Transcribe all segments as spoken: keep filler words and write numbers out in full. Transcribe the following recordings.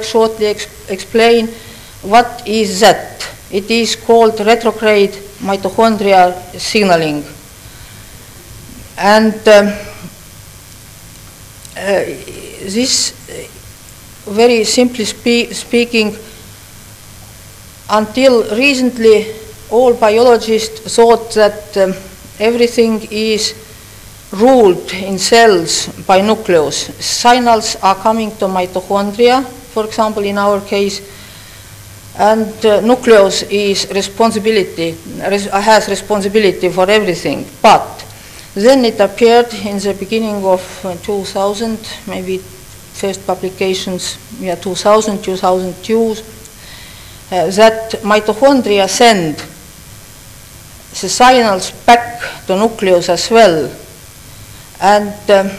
shortly ex explain what is that. It is called retrograde mitochondrial signaling. And um, uh, this, uh, very simply spe speaking, until recently, all biologists thought that um, everything is ruled in cells by nucleus. Signals are coming to mitochondria, for example, in our case, and uh, nucleus is responsibility, res has responsibility for everything. But then it appeared in the beginning of uh, two thousand, maybe first publications, yeah, two thousand, two thousand two, uh, that mitochondria send the signals back to nucleus as well. And um,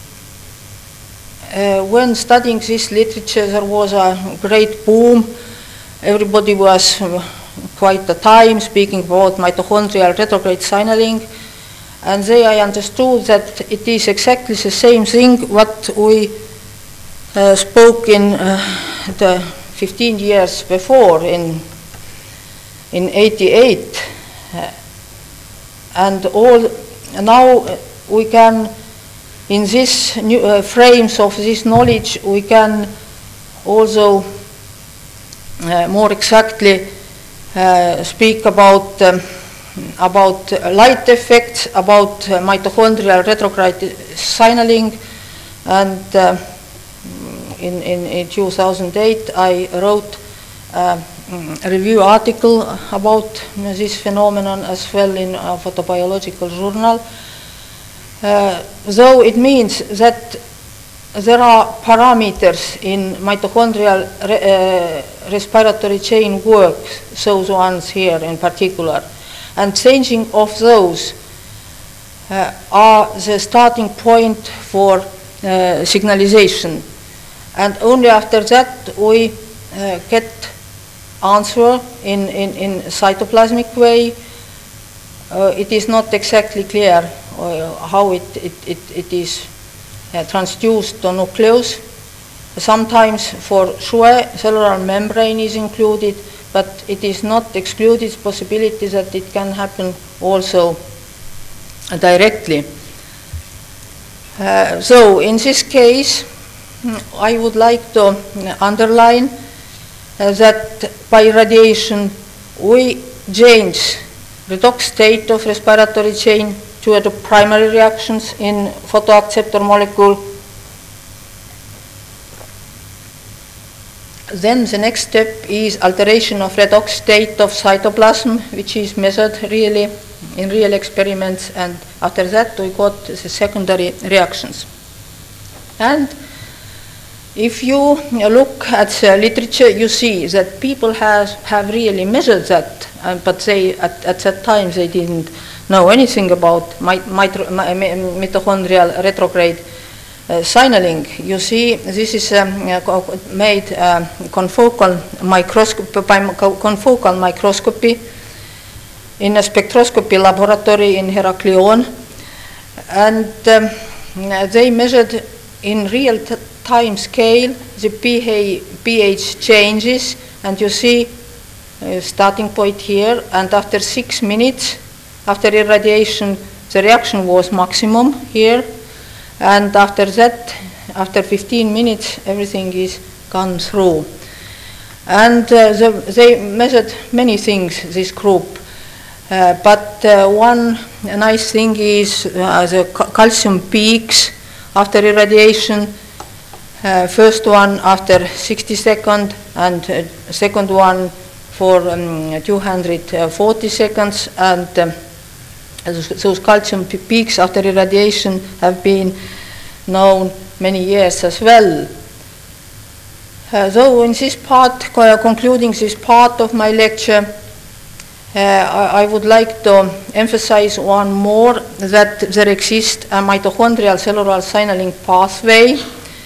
uh, when studying this literature, there was a great boom. Everybody was uh, quite a time speaking about mitochondrial retrograde signaling. And there I understood that it is exactly the same thing what we uh, spoke in uh, the fifteen years before, in in eighty-eight. Uh, and all now we can, in this new uh, frames of this knowledge, we can also uh, more exactly uh, speak about um, about uh, light effects, about uh, mitochondrial retrograde signaling. And uh, in, in, in two thousand eight I wrote uh, a review article about this phenomenon as well in a photobiological journal. Uh, though it means that there are parameters in mitochondrial re uh, respiratory chain work, those ones here in particular, and changing of those uh, are the starting point for uh, signalization. And only after that we uh, get answer in, in, in cytoplasmic way. Uh, it is not exactly clear uh, how it, it, it, it is uh, transduced to nucleus. Sometimes for sure cellular membrane is included, but it is not excluded possibility that it can happen also directly. Uh, so in this case, I would like to underline uh, that by radiation we change redox state of respiratory chain to the primary reactions in photoacceptor molecule. Then the next step is alteration of redox state of cytoplasm, which is measured really in real experiments, and after that we got the secondary reactions. And if you look at the literature, you see that people has, have really measured that, uh, but they at, at that time they didn't know anything about mi mitro mitochondrial retrograde uh, signaling. You see, this is um, uh, made uh, confocal microscopy by confocal microscopy in a spectroscopy laboratory in Heraklion, and um, they measured in real time scale the pH changes, and you see uh, starting point here, and after six minutes after irradiation the reaction was maximum here, and after that, after fifteen minutes, everything is gone through. And uh, the, they measured many things, this group, uh, but uh, one nice thing is uh, the ca calcium peaks after irradiation. Uh, first one after sixty seconds, and uh, second one for um, two hundred forty seconds, and um, those calcium peaks after irradiation have been known many years as well. Uh, so in this part, concluding this part of my lecture, uh, I, I would like to emphasize one more that there exists a mitochondrial cellular signaling pathway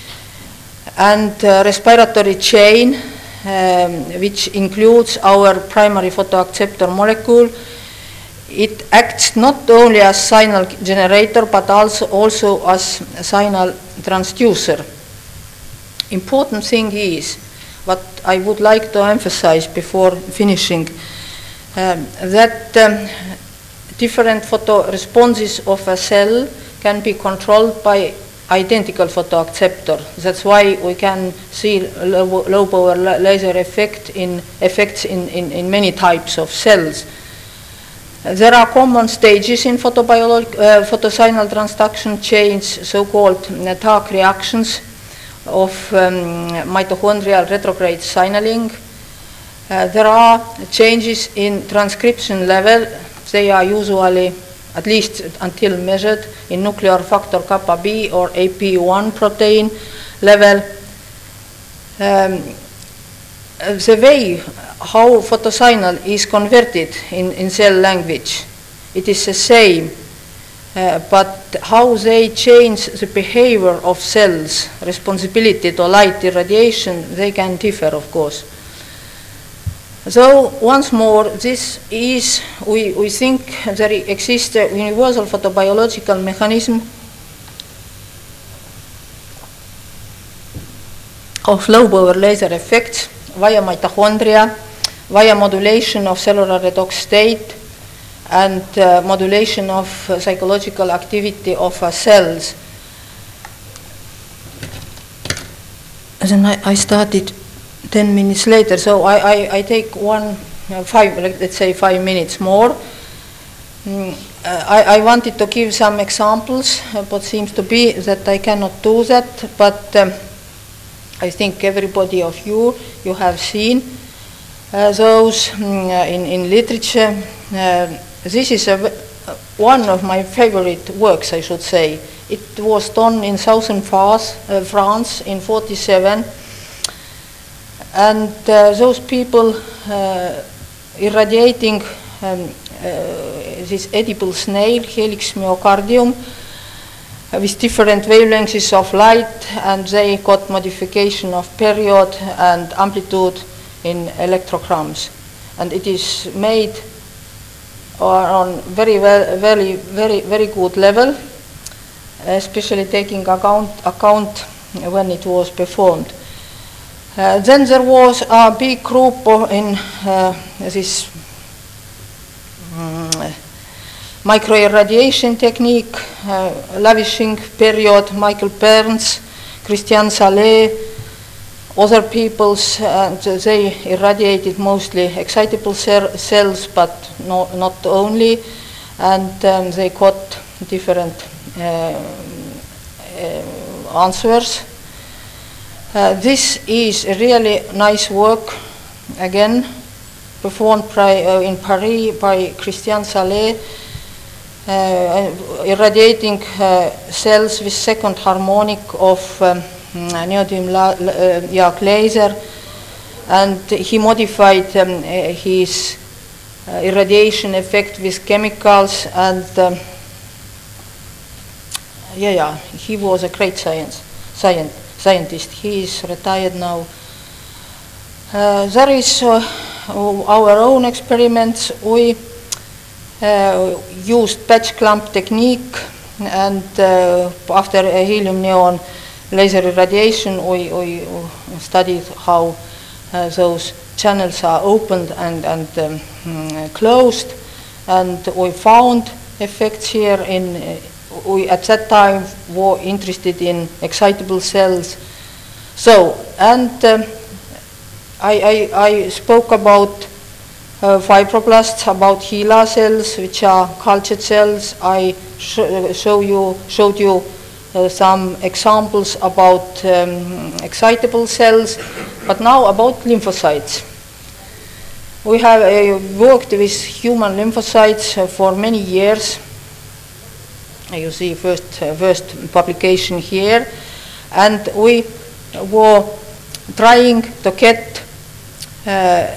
and uh, respiratory chain, um, which includes our primary photoacceptor molecule. It acts not only as signal generator, but also, also as a signal transducer. Important thing is, what I would like to emphasize before finishing, um, that um, different photo responses of a cell can be controlled by identical photoacceptor. That's why we can see low, low power laser effect in effects in, in, in many types of cells. There are common stages in photobiologic, uh, photosignal transduction chains, so-called uh, Tag reactions of um, mitochondrial retrograde signaling. Uh, there are changes in transcription level. They are usually, at least until measured, in nuclear factor kappa B or A P one protein level. Um, the way how photosignal is converted in, in cell language, it is the same, uh, but how they change the behavior of cells, responsibility to light irradiation, they can differ, of course. So, once more, this is, we, we think there exists a universal photobiological mechanism of low power laser effects via mitochondria, via modulation of cellular redox state, and uh, modulation of uh, psychological activity of uh, cells. And then I, I started ten minutes later, so I, I, I take one, uh, five, let's say five minutes more. Mm, uh, I, I wanted to give some examples, uh, but seems to be that I cannot do that, but um, I think everybody of you, you have seen uh, those mm, uh, in, in literature. Uh, this is a, one of my favorite works, I should say. It was done in southern France, uh, France in forty-seven. And uh, those people uh, irradiating um, uh, this edible snail, Helix myocardium, uh, with different wavelengths of light, and they got modification of period and amplitude in electrograms. And it is made on very, well, very, very, very good level, especially taking account, account when it was performed. Uh, then there was a big group in uh, this um, microirradiation technique, uh, lavishing period, Michael Burns, Christian Salé, other peoples, and they irradiated mostly excitable cells, but no, not only, and um, they got different uh, uh, answers. Uh, this is a really nice work, again, performed by, uh, in Paris by Christian Salé, uh, irradiating uh, cells with second harmonic of um, neodymium uh, Yak laser, and he modified um, uh, his uh, irradiation effect with chemicals, and um, yeah, yeah, he was a great science, scientist. Scientist. He is retired now. Uh, there is uh, our own experiments. We uh, used patch clamp technique, and uh, after a helium neon laser irradiation, we, we studied how uh, those channels are opened and, and um, mm, closed, and we found effects here in uh, we at that time were interested in excitable cells. So, and um, I, I, I spoke about uh, fibroblasts, about HeLa cells, which are cultured cells. I sh show you, showed you uh, some examples about um, excitable cells, but now about lymphocytes. We have uh, worked with human lymphocytes uh, for many years. You see first, uh, first publication here, and we were trying to get uh,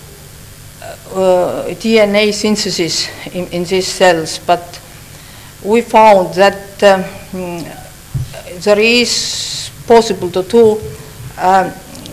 uh, D N A synthesis in, in these cells, but we found that um, there is possible to do a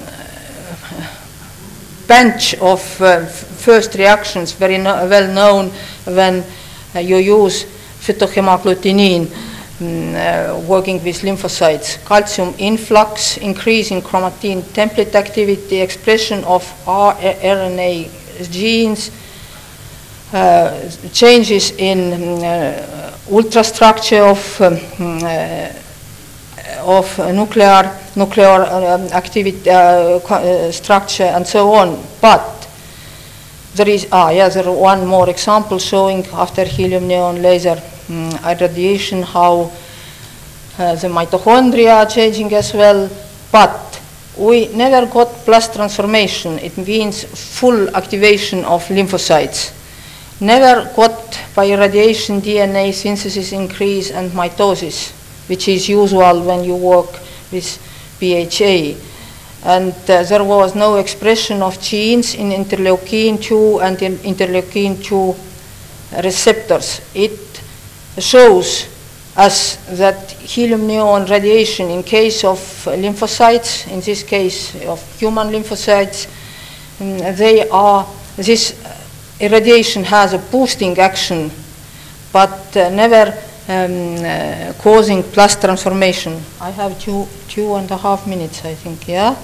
bunch of uh, first reactions, very no well known when uh, you use phytohemagglutinin mm, uh, working with lymphocytes. Calcium influx, increase in chromatin template activity, expression of R N A genes, uh, changes in uh, ultrastructure of um, uh, of uh, nuclear nuclear um, activity uh, uh, structure and so on. But there is ah yeah there one more example showing after helium neon laser um, irradiation how uh, the mitochondria are changing as well. But we never got plus transformation. It means full activation of lymphocytes. Never got by irradiation D N A synthesis increase and mitosis, which is usual when you work with B H A. And uh, there was no expression of genes in interleukin two and in interleukin two receptors. It shows us that helium neon radiation in case of lymphocytes, in this case of human lymphocytes, um, they are, this irradiation has a boosting action, but uh, never Um, uh, causing plus transformation. I have two, two and a half minutes, I think, yeah?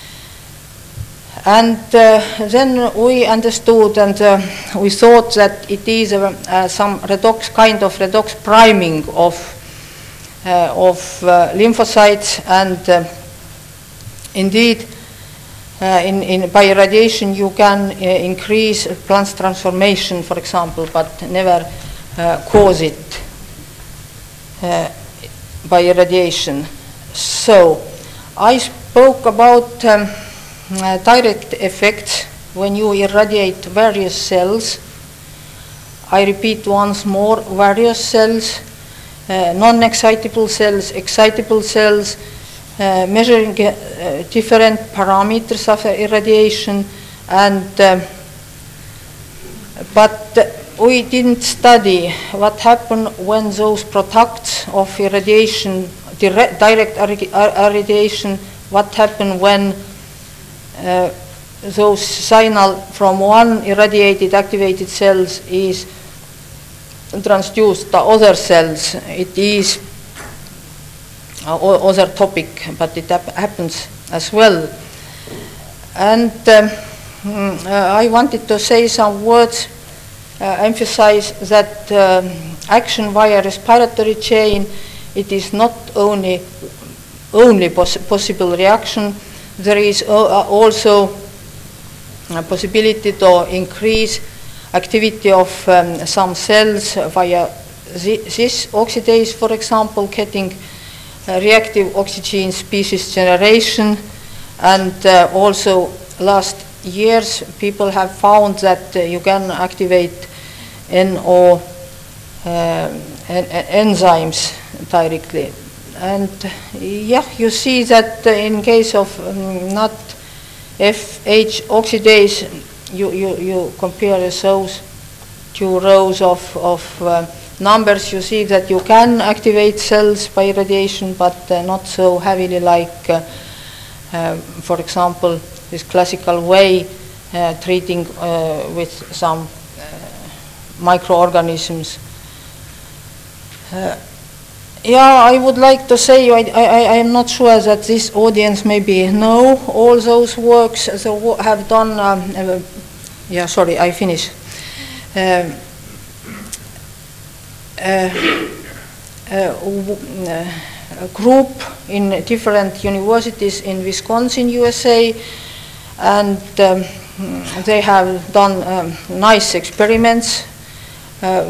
And uh, then we understood and uh, we thought that it is uh, uh, some redox, kind of redox priming of, uh, of uh, lymphocytes, and uh, indeed uh, in, in, by irradiation you can uh, increase plus transformation, for example, but never uh, cause it. Uh, by irradiation. So I spoke about um, uh, direct effects when you irradiate various cells. I repeat once more, various cells, uh, non-excitable cells, excitable cells, uh, measuring uh, different parameters of irradiation, and uh, but uh, we didn't study what happened when those products of irradiation, direct, direct irradiation, what happened when uh, those signal from one irradiated activated cells is transduced to other cells. It is uh, other topic, but it hap happens as well. And um, uh, I wanted to say some words Uh, emphasize that um, action via respiratory chain, it is not only only poss possible reaction, there is uh, also a possibility to increase activity of um, some cells via this oxidase, for example, getting uh, reactive oxygen species generation, and uh, also last years people have found that uh, you can activate N O uh, en enzymes directly. And yeah, you see that uh, in case of um, not F H oxidase, you, you, you compare those two rows of, of uh, numbers, you see that you can activate cells by radiation, but uh, not so heavily like, uh, uh, for example, this classical way uh, treating uh, with some microorganisms. Uh, yeah, I would like to say, I, I, I am not sure that this audience maybe know all those works that have done, um, uh, yeah, sorry, I finish. Um, uh, uh, a group in different universities in Wisconsin, U S A, and um, they have done um, nice experiments Uh,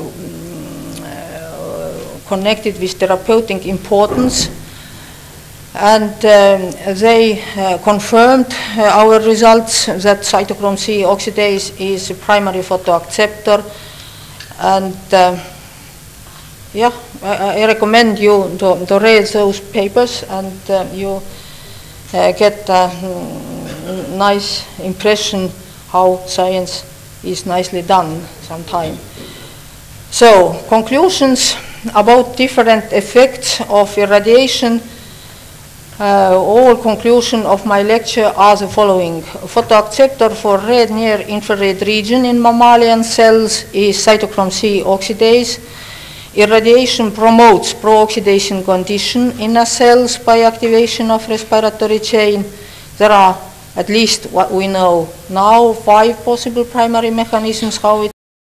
connected with therapeutic importance, and um, they uh, confirmed uh, our results that cytochrome C oxidase is a primary photoacceptor, and uh, yeah, I, I recommend you to, to read those papers, and uh, you uh, get a nice impression how science is nicely done sometime. So, conclusions about different effects of irradiation. Uh, all conclusion of my lecture are the following. Photoacceptor for red near infrared region in mammalian cells is cytochrome C oxidase. Irradiation promotes pro-oxidation condition in a cells by activation of respiratory chain. There are, at least what we know now, five possible primary mechanisms how it